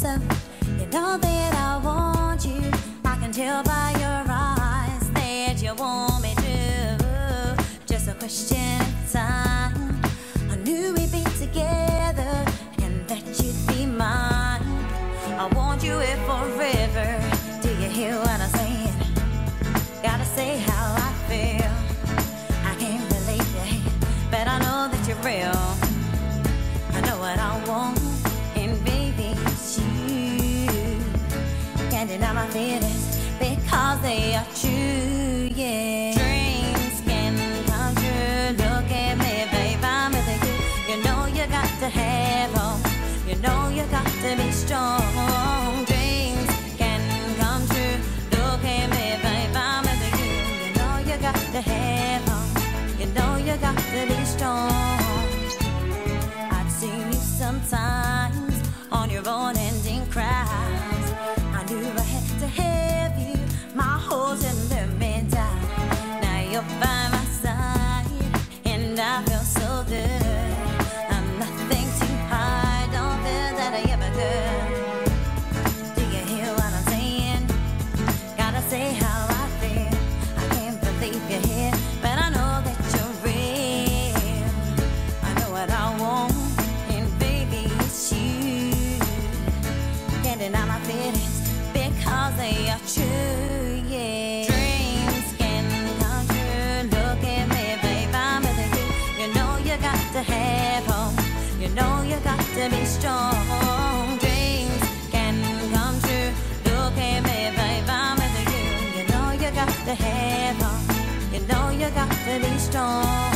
so. You know that I want you. I can tell by your eyes that you want me to. Just a question of time. I knew we'd be together and that you'd be mine. I want you here forever. Do you hear what I'm saying? Gotta say how I feel. I can't believe you, but I know that you're real. I know what I want, and baby, it's you. Can't deny my feelings because they are true, yeah. Dreams can come true. Look at me, babe, I'm with you. You know you got to have hope. You know you got to be strong. Dreams can come true. Look at me, babe, I'm with you. You know you got to have hope. You know you got to be strong. I've seen you sometimes on your own and in crowds. I knew I had to have you. My holes in the middle. Now you're by my side, and I feel so good. I'm nothing too hard. Don't feel that I ever could. Do you hear what I'm saying? Gotta say how I feel. I can't believe you're here, but I know that you're real. I know what I want, and baby, it's you. Can't deny my feelings because they are true, yeah. Dreams can come true. Look at me, babe, I'm with you. You know you got to have hope. You know you got to be strong. Dreams can come true. Look at me, babe, I'm with you. You know you got to have hope. You know you got to be strong.